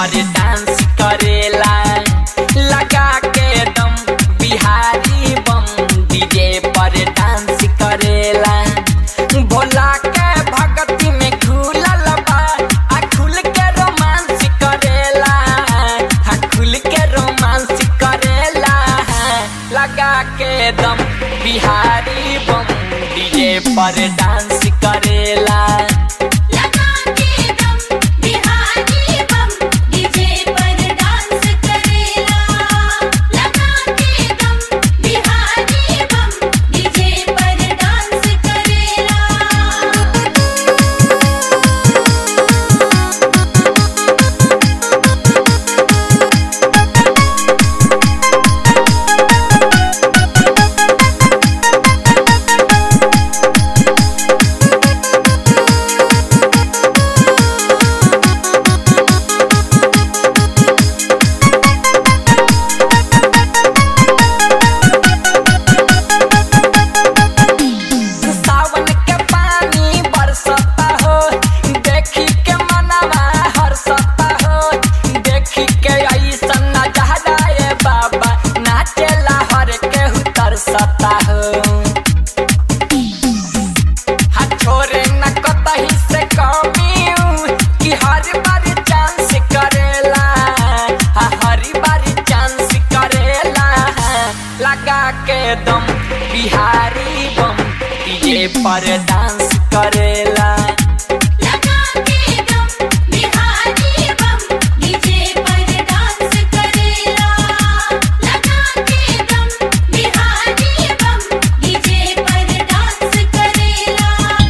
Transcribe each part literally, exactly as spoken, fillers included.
पर डांस करेला लगा के दम बिहारी बम डीजे पर डांस करेला भोला के भक्ति में खुलल बा आ खुल के रोमांस करेला आ खुल के रोमांस करेला लगा के दम बिहारी बम डीजे पर डांस करेला दम बिहारी बम डीजे पर डांस करेला लगा के दम बिहारी बम डीजे पर डांस करेला लगा के दम बिहारी बम डीजे पर डांस करेला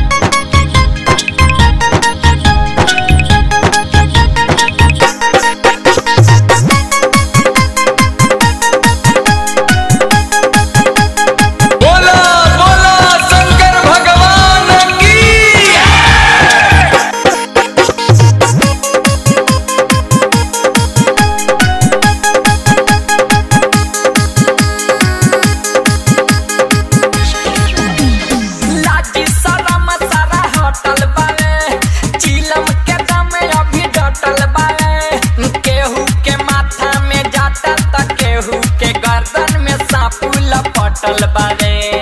पटल बारे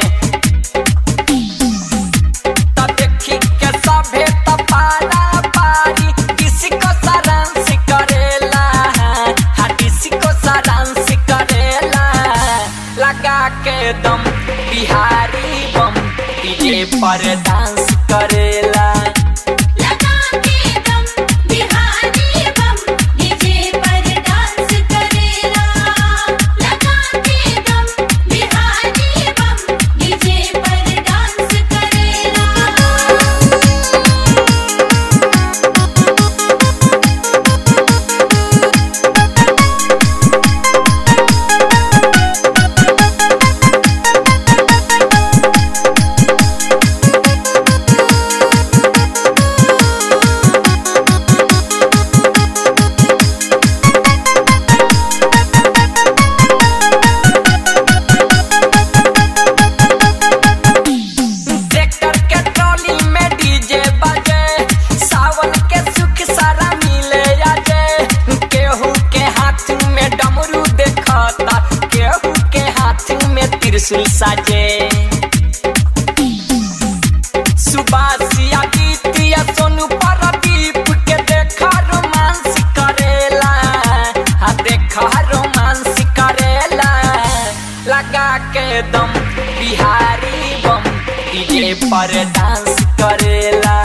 तब देखी के सभे तपारा पारी किसी को सारांश करेला हा किसी को सारांश करेला लगा के दम बिहारी बम डीजे पर डांस करेला त्रिशूल साजे सुबासिया गीतिया सोनू परदीप के देखा रोमांस करेला हा देखा रोमांस करेला लगा के दम बिहारी बम डीजे पर डांस करेला।